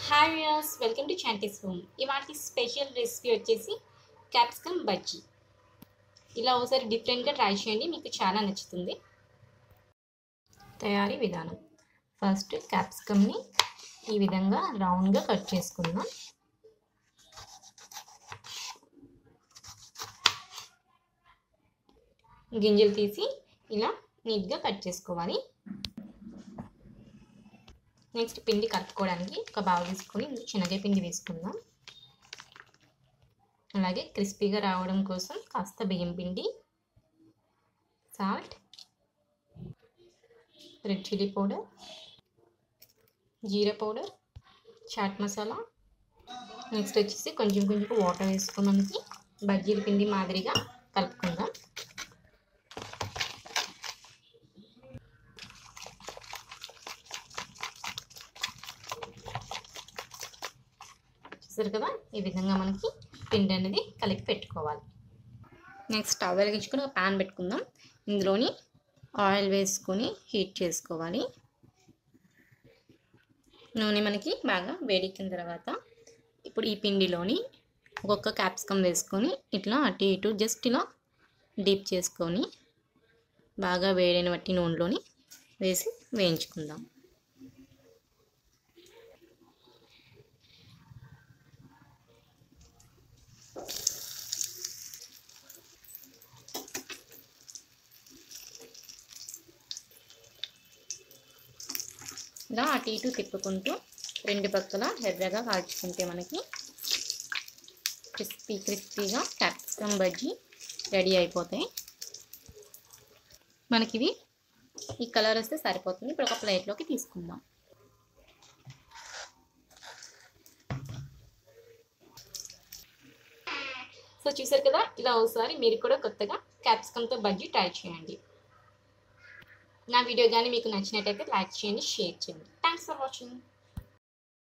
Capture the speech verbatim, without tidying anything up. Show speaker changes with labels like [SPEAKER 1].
[SPEAKER 1] Hi viewers, welcome to Chanti's home. ఇవాటి special recipe వచ్చేసి capsicum bajji. ఇలా ఒకసారి డిఫరెంట్గా ట్రై చేయండి, మీకు చాలా నచ్చుతుంది. తయారీ విధానం: ఫస్ట్ క్యాప్సికమ్ని ఈ విధంగా రౌండ్గా కట్ చేసుకుందాం. గింజలు తీసి ఇలా నీట్గా కట్ చేసుకోవాలి. నెక్స్ట్ పిండి కలుపుకోవడానికి ఒక బౌల్ తీసుకొని శనగ పిండి వేసుకుందాం. అలాగే క్రిస్పీగా రావడం కోసం కాస్త బియ్యం పిండి, సాల్ట్, రెడ్ చిల్లీ పౌడర్, జీరా పౌడర్, చాట్ మసాలా, నెక్స్ట్ వచ్చేసి కొంచెం కొంచెం వాటర్ వేసుకొని మనకి బజ్జీల పిండి మాదిరిగా కలుపుకుందాం. చూసారు కదా, ఈ విధంగా మనకి పిండి అనేది కలిపి పెట్టుకోవాలి. నెక్స్ట్ స్టవ్ వెలిగించుకొని ఒక ప్యాన్ పెట్టుకుందాం. ఇందులోని ఆయిల్ వేసుకొని హీట్ చేసుకోవాలి. నూనె మనకి బాగా వేడెక్కిన తర్వాత ఇప్పుడు ఈ పిండిలోని ఒక్కొక్క క్యాప్సికమ్ వేసుకొని ఇట్లా అటు ఇటు జస్ట్ ఇలా డీప్ చేసుకొని బాగా వేడైన బట్టి నూనెలోని వేసి వేయించుకుందాం. ఇలా అటు ఇటు తిప్పుకుంటూ రెండు పక్కల ఎర్రగా కాల్చుకుంటే మనకి క్రిస్పీ క్రిస్పీగా క్యాప్సికమ్ బజ్జీ రెడీ అయిపోతాయి. మనకి ఇవి ఈ కలర్ వస్తే సరిపోతుంది. ఇప్పుడు ఒక ప్లేట్లోకి తీసుకుందాం. సో చూసారు కదా, ఇలా ఒకసారి మీరు కూడా కొత్తగా క్యాప్సికమ్తో బజ్జీ ట్రై చేయండి. నా వీడియో కానీ మీకు నచ్చినట్టయితే లైక్ చేయండి, షేర్ చేయండి. Thanks for watching.